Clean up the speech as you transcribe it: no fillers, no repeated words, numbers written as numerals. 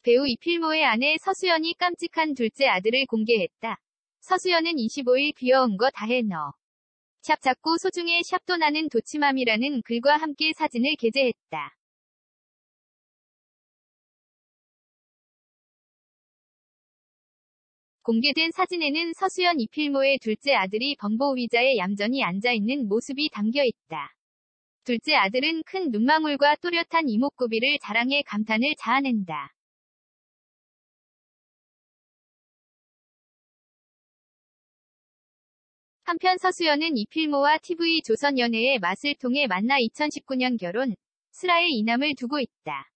배우 이필모의 아내 서수연이 깜찍한 둘째 아들을 공개했다. 서수연은 25일 귀여운 거 다 해 너. 샵 작고 소중해 샵도 나는 도치맘이라는 글과 함께 사진을 게재했다. 공개된 사진에는 서수연 이필모의 둘째 아들이 벙보 의자에 얌전히 앉아있는 모습이 담겨있다. 둘째 아들은 큰 눈망울과 또렷한 이목구비를 자랑해 감탄을 자아낸다. 한편 서수연은 이필모와 TV조선연예의 맛을 통해 만나 2019년 결혼, 슬아의 이남을 두고 있다.